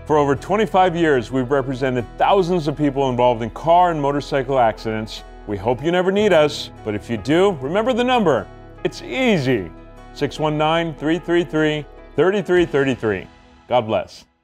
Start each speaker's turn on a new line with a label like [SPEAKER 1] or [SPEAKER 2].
[SPEAKER 1] For over 25 years, we've represented thousands of people involved in car and motorcycle accidents. We hope you never need us, but if you do, remember the number. It's easy. 619-333-3333. God bless.